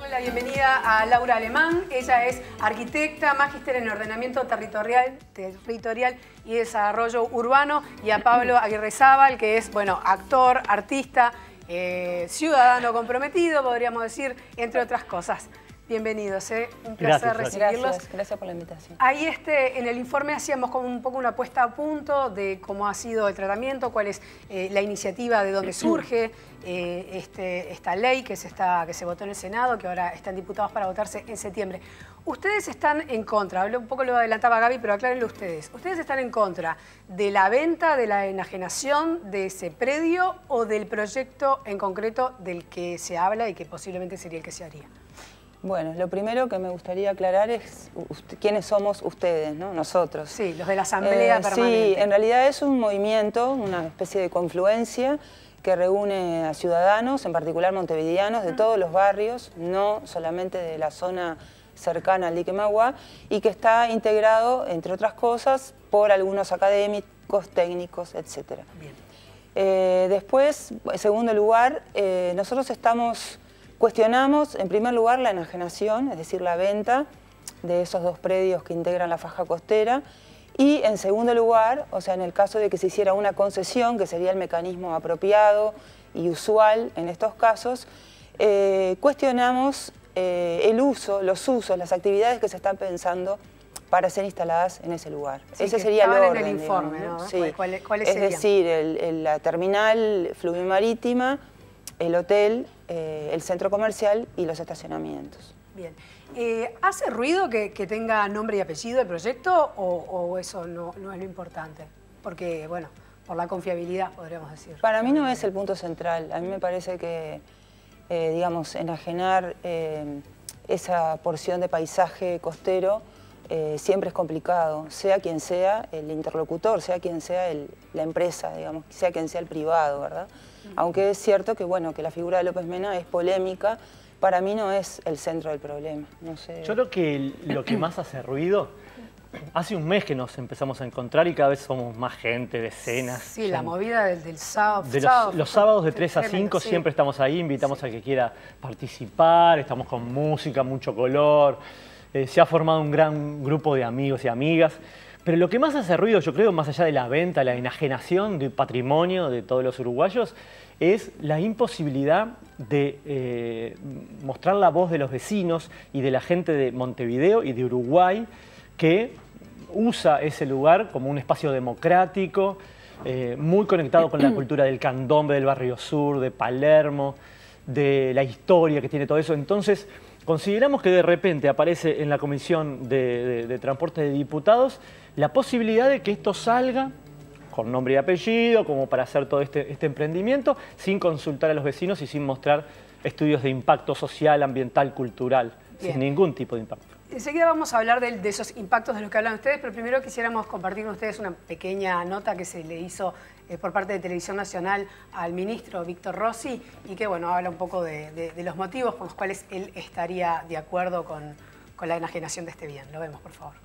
Darle la bienvenida a Laura Alemán. Ella es arquitecta, magíster en ordenamiento territorial y desarrollo urbano, y a Pablo Aguirrezábal, que es, bueno, actor, artista, ciudadano comprometido, podríamos decir, entre otras cosas. Bienvenidos, un placer recibirlos. Gracias por la invitación. Ahí en el informe hacíamos como un poco una puesta a punto de cómo ha sido el tratamiento, cuál es la iniciativa, de dónde surge esta ley que se votó en el Senado, que ahora están diputados para votarse en septiembre. Ustedes están en contra, un poco lo adelantaba Gaby, pero aclárenlo ustedes. ¿Ustedes están en contra de la venta, de la enajenación de ese predio o del proyecto en concreto del que se habla y que posiblemente sería el que se haría? Bueno, lo primero que me gustaría aclarar es quiénes somos ustedes, ¿no? Nosotros. Sí, los de la Asamblea Permanente. Sí, en realidad es un movimiento, una especie de confluencia que reúne a ciudadanos, en particular montevideanos, de todos los barrios, no solamente de la zona cercana al dique Magua, y que está integrado, entre otras cosas, por algunos académicos, técnicos, etc. Bien. Después, en segundo lugar, nosotros cuestionamos, en primer lugar, la enajenación, es decir, la venta de esos dos predios que integran la faja costera, y en segundo lugar, o sea, en el caso de que se hiciera una concesión, que sería el mecanismo apropiado y usual en estos casos, cuestionamos el uso, los usos, las actividades que se están pensando para ser instaladas en ese lugar. Sí, ese sería el orden, en el informe, digamos, ¿no? ¿no? Sí. ¿Cuáles es serían? decir, la terminal fluvimarítima, el hotel, el centro comercial y los estacionamientos. Bien. ¿Hace ruido que tenga nombre y apellido el proyecto o eso no es lo importante? Porque, bueno, por la confiabilidad, podríamos decir. Para mí no es el punto central. A mí me parece que, digamos, enajenar esa porción de paisaje costero siempre es complicado, sea quien sea el interlocutor, sea quien sea la empresa, digamos, sea quien sea el privado, ¿verdad? Aunque es cierto que, bueno, que la figura de López Mena es polémica, para mí no es el centro del problema. No sé. Yo creo que lo que más hace ruido, hace un mes que nos empezamos a encontrar y cada vez somos más gente, decenas. Sí, la movida del sábado. Los sábados de 3 a 5 sí. siempre estamos ahí, invitamos a que quiera participar, estamos con música, mucho color. Se ha formado un gran grupo de amigos y amigas. Pero lo que más hace ruido, yo creo, más allá de la venta, la enajenación del patrimonio de todos los uruguayos, es la imposibilidad de mostrar la voz de los vecinos y de la gente de Montevideo y de Uruguay que usa ese lugar como un espacio democrático, muy conectado con la cultura del candombe, del barrio sur, de Palermo, de la historia que tiene todo eso. Entonces, consideramos que de repente aparece en la Comisión de Transporte de Diputados la posibilidad de que esto salga con nombre y apellido, como para hacer todo este emprendimiento, sin consultar a los vecinos y sin mostrar estudios de impacto social, ambiental, cultural, Bien. sin ningún tipo de impacto. Enseguida vamos a hablar de esos impactos de los que hablan ustedes, pero primero quisiéramos compartir con ustedes una pequeña nota que se le hizo por parte de Televisión Nacional al ministro Víctor Rossi y que, bueno, habla un poco de los motivos por los cuales él estaría de acuerdo con la enajenación de este bien. Lo vemos, por favor.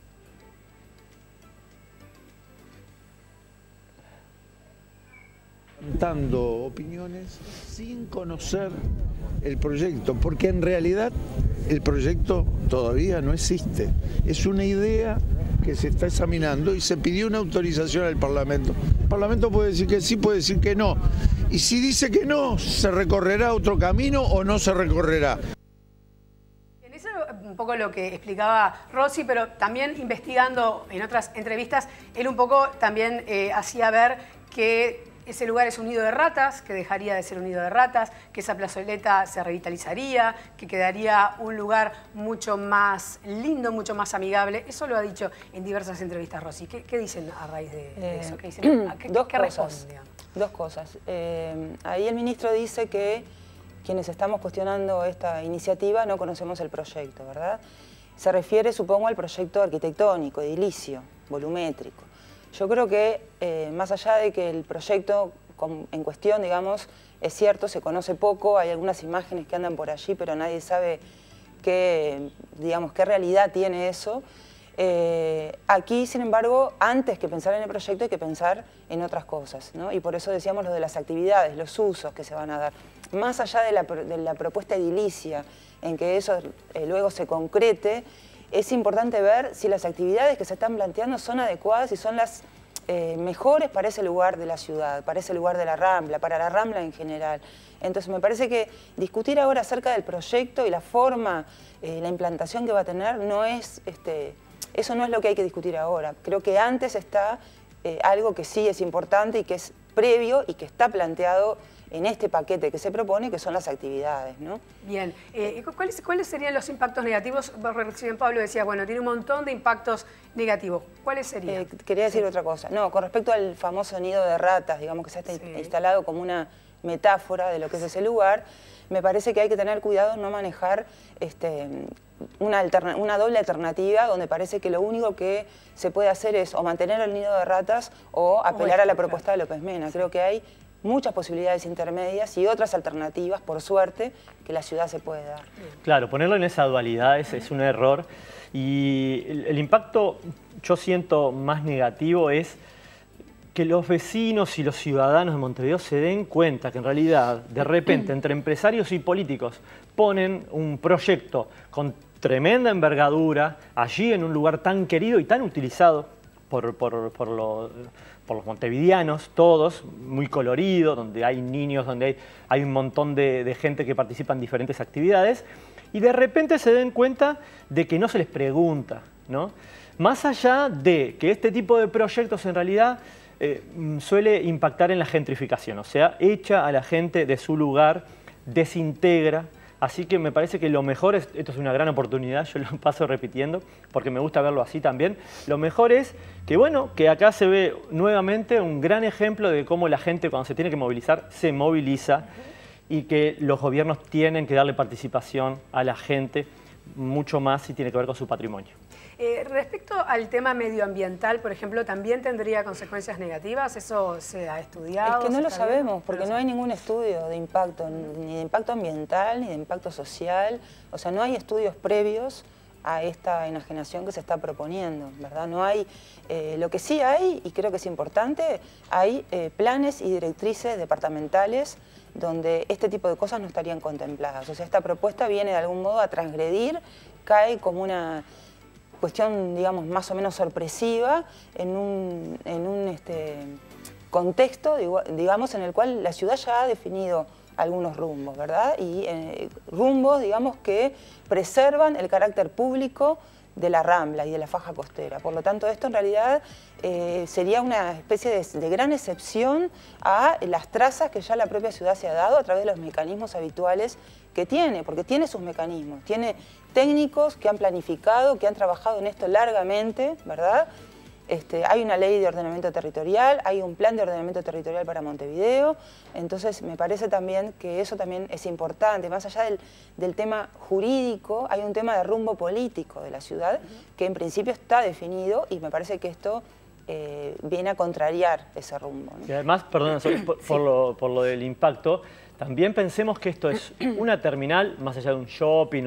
Dando opiniones sin conocer el proyecto, porque en realidad el proyecto todavía no existe. Es una idea que se está examinando y se pidió una autorización al Parlamento. El Parlamento puede decir que sí, puede decir que no. Y si dice que no, ¿se recorrerá otro camino o no se recorrerá? Eso es un poco lo que explicaba Rossi, pero también investigando en otras entrevistas, él un poco también hacía ver que ese lugar es un nido de ratas, que dejaría de ser un nido de ratas, que esa plazoleta se revitalizaría, que quedaría un lugar mucho más lindo, mucho más amigable. Eso lo ha dicho en diversas entrevistas Rossi. ¿Qué dicen a raíz de eso? ¿Qué dicen? ¿Qué responden? Dos cosas. Ahí el ministro dice que quienes estamos cuestionando esta iniciativa no conocemos el proyecto, ¿verdad? Se refiere, supongo, al proyecto arquitectónico, edilicio, volumétrico. Yo creo que más allá de que el proyecto en cuestión, digamos, es cierto, se conoce poco, hay algunas imágenes que andan por allí, pero nadie sabe qué realidad tiene eso. Aquí, sin embargo, antes que pensar en el proyecto hay que pensar en otras cosas, ¿no? Y por eso decíamos lo de las actividades, los usos que se van a dar. Más allá de la propuesta edilicia, en que eso luego se concrete, es importante ver si las actividades que se están planteando son adecuadas y son las mejores para ese lugar de la ciudad, para ese lugar de la Rambla, para la Rambla en general. Entonces me parece que discutir ahora acerca del proyecto y la forma, la implantación que va a tener, no es, eso no es lo que hay que discutir ahora. Creo que antes está algo que sí es importante y que es previo y que está planteado en este paquete que se propone, que son las actividades, ¿no? Bien. ¿Cuáles serían los impactos negativos? Recién Pablo decía, bueno, tiene un montón de impactos negativos. ¿Cuáles serían? Quería decir otra cosa. No, con respecto al famoso nido de ratas, digamos que se ha instalado como una metáfora de lo que es ese lugar, me parece que hay que tener cuidado en no manejar una doble alternativa donde parece que lo único que se puede hacer es o mantener el nido de ratas o apelar a la propuesta de López Mena. Creo que hay muchas posibilidades intermedias y otras alternativas, por suerte, que la ciudad se puede dar. Claro, ponerlo en esa dualidad es un error y el impacto, yo siento más negativo, es que los vecinos y los ciudadanos de Montevideo se den cuenta que en realidad, de repente, entre empresarios y políticos ponen un proyecto con tremenda envergadura allí en un lugar tan querido y tan utilizado por los montevideanos, todos, muy colorido, donde hay niños, donde hay un montón de gente que participa en diferentes actividades, y de repente se den cuenta de que no se les pregunta, ¿no? Más allá de que este tipo de proyectos en realidad suele impactar en la gentrificación, o sea, echa a la gente de su lugar, desintegra. Así que me parece que lo mejor, esto es una gran oportunidad, yo lo paso repitiendo, porque me gusta verlo así también, lo mejor es que, bueno, que acá se ve nuevamente un gran ejemplo de cómo la gente cuando se tiene que movilizar, se moviliza y que los gobiernos tienen que darle participación a la gente mucho más si tiene que ver con su patrimonio. Respecto al tema medioambiental, por ejemplo, ¿también tendría consecuencias negativas? ¿Eso se ha estudiado? Es que no lo sabemos, porque no hay ningún estudio de impacto, ni de impacto ambiental, ni de impacto social. O sea, no hay estudios previos a esta enajenación que se está proponiendo, ¿verdad? No hay, lo que sí hay, y creo que es importante, hay planes y directrices departamentales donde este tipo de cosas no estarían contempladas. O sea, esta propuesta viene de algún modo a transgredir, cae como una cuestión, digamos, más o menos sorpresiva en un contexto, digamos, en el cual la ciudad ya ha definido algunos rumbos, ¿verdad? Y rumbos, digamos, que preservan el carácter público de la Rambla y de la faja costera. Por lo tanto, esto en realidad sería una especie de gran excepción a las trazas que ya la propia ciudad se ha dado a través de los mecanismos habituales que tiene, porque tiene sus mecanismos, tiene técnicos que han planificado, que han trabajado en esto largamente, ¿verdad? Hay una ley de ordenamiento territorial, hay un plan de ordenamiento territorial para Montevideo, entonces me parece también que eso también es importante. Más allá del tema jurídico, hay un tema de rumbo político de la ciudad que en principio está definido y me parece que esto viene a contrariar ese rumbo, ¿no? Y además, perdón, por lo del impacto, también pensemos que esto es una terminal, más allá de un shopping,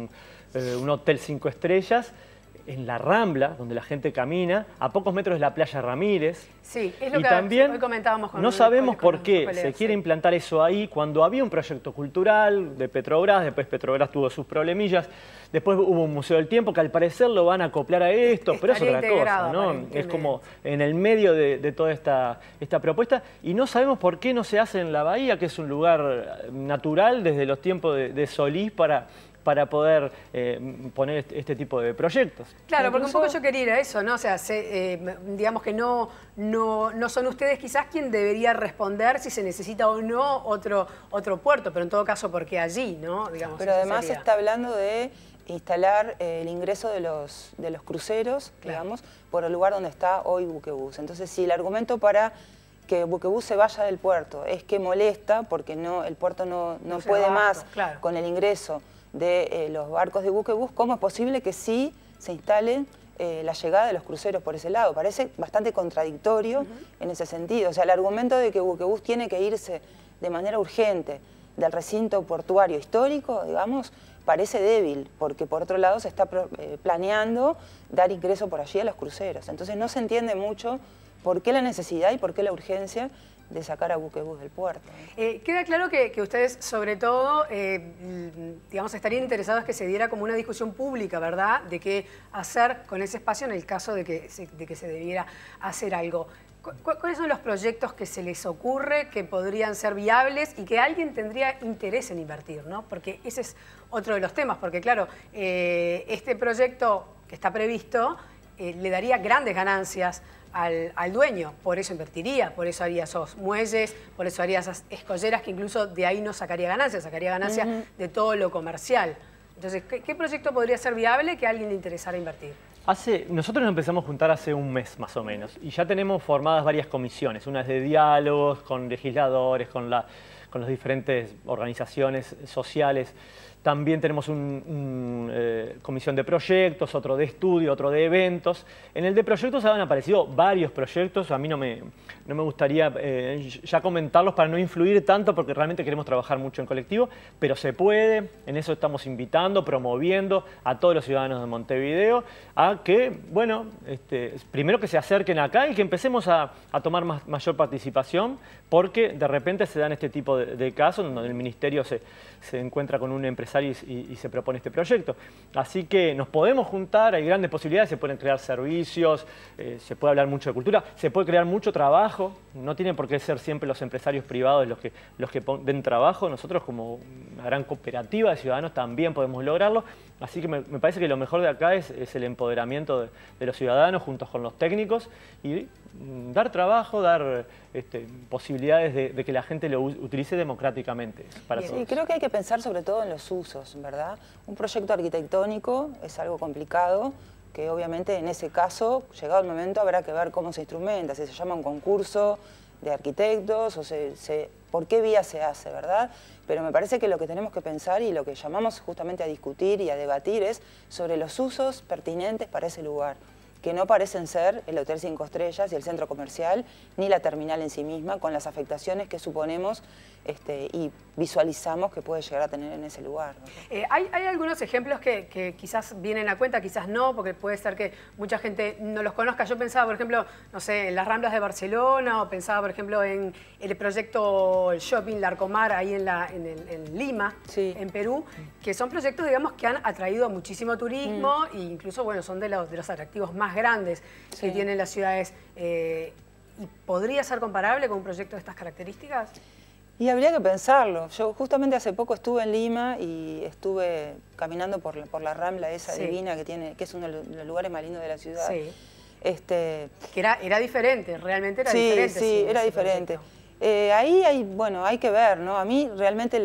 un hotel 5 estrellas, en la Rambla, donde la gente camina, a pocos metros de la playa Ramírez. Sí, es lo y que también hoy comentábamos con no sabemos con por qué se quiere implantar eso ahí, cuando había un proyecto cultural de Petrobras, después Petrobras tuvo sus problemillas, después hubo un Museo del Tiempo que al parecer lo van a acoplar a esto, pero es otra cosa, ¿no? Es como en el medio de toda esta propuesta, y no sabemos por qué no se hace en la Bahía, que es un lugar natural desde los tiempos de Solís para poder poner este tipo de proyectos. Claro, porque un poco yo quería ir a eso, ¿no? O sea, digamos que no son ustedes quizás quien debería responder si se necesita o no otro puerto, pero en todo caso, ¿por qué allí, no? Digamos, pero además se está hablando de instalar el ingreso de los cruceros, digamos, por el lugar donde está hoy Buquebus. Entonces, si el argumento para que Buquebus se vaya del puerto es que molesta, porque el puerto no puede más con el ingreso de los barcos de Buquebus, ¿cómo es posible que sí se instale la llegada de los cruceros por ese lado? Parece bastante contradictorio en ese sentido. O sea, el argumento de que Buquebus tiene que irse de manera urgente del recinto portuario histórico, digamos, parece débil, porque por otro lado se está planeando dar ingreso por allí a los cruceros. Entonces no se entiende mucho por qué la necesidad y por qué la urgencia de sacar a buquebús del puerto. Queda claro que ustedes, sobre todo, digamos, estarían interesados que se diera como una discusión pública, ¿verdad?, de qué hacer con ese espacio en el caso de que se debiera hacer algo. ¿Cuáles son los proyectos que se les ocurre que podrían ser viables y que alguien tendría interés en invertir, ¿no? Porque ese es otro de los temas, porque claro, este proyecto que está previsto le daría grandes ganancias al dueño, por eso invertiría, por eso haría esos muelles, por eso haría esas escolleras que incluso de ahí no sacaría ganancias de todo lo comercial. Entonces, ¿qué proyecto podría ser viable que a alguien le interesara invertir? Nosotros nos empezamos a juntar hace un mes más o menos y ya tenemos formadas varias comisiones, una es de diálogos con legisladores, con las diferentes organizaciones sociales. También tenemos una comisión de proyectos, otro de estudio, otro de eventos. En el de proyectos han aparecido varios proyectos. A mí no me gustaría ya comentarlos para no influir tanto porque realmente queremos trabajar mucho en colectivo, pero se puede. En eso estamos invitando, promoviendo a todos los ciudadanos de Montevideo a que, bueno, primero que se acerquen acá y que empecemos a tomar mayor participación porque de repente se dan este tipo de casos donde el ministerio se encuentra con un empresario y se propone este proyecto. Así que nos podemos juntar, hay grandes posibilidades, se pueden crear servicios, se puede hablar mucho de cultura, se puede crear mucho trabajo, no tienen por qué ser siempre los empresarios privados los que den trabajo, nosotros como una gran cooperativa de ciudadanos también podemos lograrlo, así que me parece que lo mejor de acá es el empoderamiento de los ciudadanos juntos con los técnicos y dar trabajo, dar posibilidades de que la gente lo utilice democráticamente para todos. Sí, creo que hay que pensar sobre todo en los usos, ¿verdad? Un proyecto arquitectónico es algo complicado, que obviamente en ese caso, llegado el momento, habrá que ver cómo se instrumenta, si se llama un concurso de arquitectos o por qué vía se hace, ¿verdad? Pero me parece que lo que tenemos que pensar y lo que llamamos justamente a discutir y a debatir es sobre los usos pertinentes para ese lugar, que no parecen ser el Hotel 5 Estrellas y el centro comercial, ni la terminal en sí misma, con las afectaciones que suponemos y visualizamos que puede llegar a tener en ese lugar. Hay algunos ejemplos que quizás vienen a cuenta, quizás no, porque puede ser que mucha gente no los conozca. Yo pensaba, por ejemplo, no sé, en las Ramblas de Barcelona, o pensaba, por ejemplo, en el proyecto el Shopping Larcomar, ahí en Lima, sí, en Perú, que son proyectos, digamos, que han atraído muchísimo turismo e incluso, bueno, son de los atractivos más grandes que tienen las ciudades. ¿Y podría ser comparable con un proyecto de estas características? Y habría que pensarlo. Yo justamente hace poco estuve en Lima y estuve caminando por la Rambla esa divina que es uno de los lugares más lindos de la ciudad. Sí. Que era diferente, realmente era diferente. Sí, era diferente. Ahí hay que ver, ¿no? A mí realmente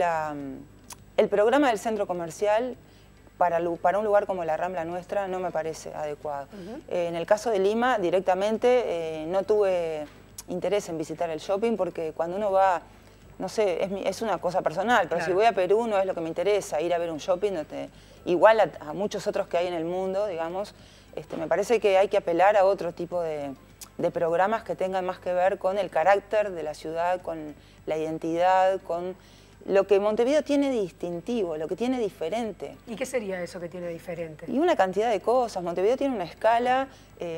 el programa del centro comercial para un lugar como la Rambla nuestra no me parece adecuado. En el caso de Lima, directamente no tuve interés en visitar el shopping porque cuando uno va, no sé, es una cosa personal, pero si voy a Perú no es lo que me interesa, ir a ver un shopping, igual a muchos otros que hay en el mundo, digamos, me parece que hay que apelar a otro tipo de programas que tengan más que ver con el carácter de la ciudad, con la identidad, con lo que Montevideo tiene distintivo, lo que tiene diferente. ¿Y qué sería eso que tiene diferente? Y una cantidad de cosas. Montevideo tiene una escala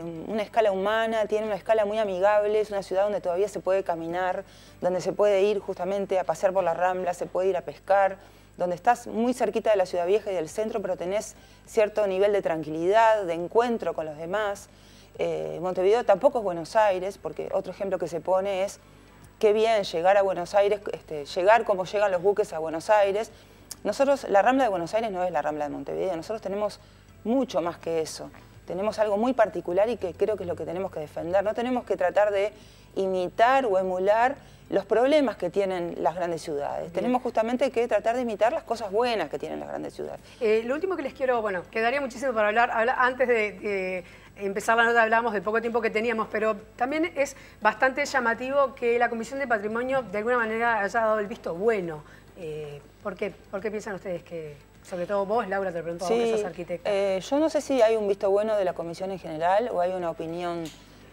humana, tiene una escala muy amigable, es una ciudad donde todavía se puede caminar, donde se puede ir justamente a pasear por la Rambla, se puede ir a pescar, donde estás muy cerquita de la Ciudad Vieja y del centro, pero tenés cierto nivel de tranquilidad, de encuentro con los demás. Montevideo tampoco es Buenos Aires, porque otro ejemplo que se pone es qué bien llegar a Buenos Aires, llegar como llegan los buques a Buenos Aires. Nosotros, la Rambla de Buenos Aires no es la Rambla de Montevideo, nosotros tenemos mucho más que eso. Tenemos algo muy particular y que creo que es lo que tenemos que defender. No tenemos que tratar de imitar o emular los problemas que tienen las grandes ciudades. Tenemos justamente que tratar de imitar las cosas buenas que tienen las grandes ciudades. Lo último que les quiero, bueno, quedaría muchísimo para hablar antes de empezar la nota hablábamos del poco tiempo que teníamos, pero también es bastante llamativo que la Comisión de Patrimonio de alguna manera haya dado el visto bueno. ¿Por qué piensan ustedes que, sobre todo vos, Laura, te pregunto, vos que sos arquitecta? Yo no sé si hay un visto bueno de la Comisión en general o hay una opinión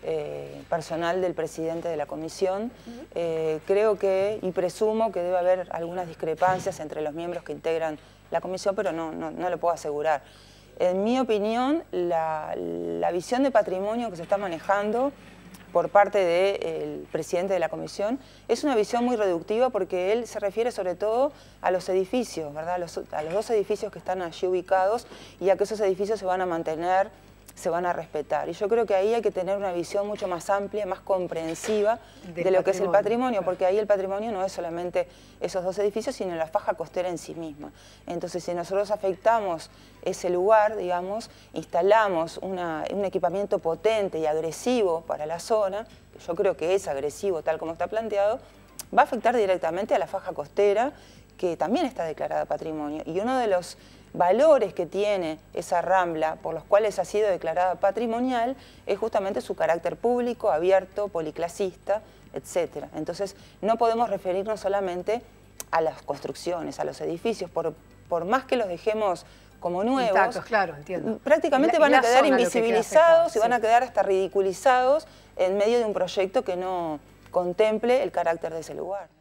personal del presidente de la comisión. Creo que, y presumo que debe haber algunas discrepancias entre los miembros que integran la comisión, pero no lo puedo asegurar. En mi opinión, la visión de patrimonio que se está manejando por parte del presidente de la comisión es una visión muy reductiva, porque él se refiere sobre todo a los edificios, ¿verdad? A los 2 edificios que están allí ubicados, y a que esos edificios se van a mantener, se van a respetar. Y yo creo que ahí hay que tener una visión mucho más amplia, más comprensiva de lo que es el patrimonio, porque ahí el patrimonio no es solamente esos 2 edificios, sino la faja costera en sí misma. Entonces, si nosotros afectamos ese lugar, digamos, instalamos un equipamiento potente y agresivo para la zona, que yo creo que es agresivo tal como está planteado, va a afectar directamente a la faja costera, que también está declarada patrimonio. Y uno de los valores que tiene esa rambla, por los cuales ha sido declarada patrimonial, es justamente su carácter público, abierto, policlasista, etc. Entonces, no podemos referirnos solamente a las construcciones, a los edificios, por más que los dejemos como nuevos, intactos, claro, entiendo. Prácticamente van a quedar invisibilizados y van a quedar hasta ridiculizados en medio de un proyecto que no contemple el carácter de ese lugar.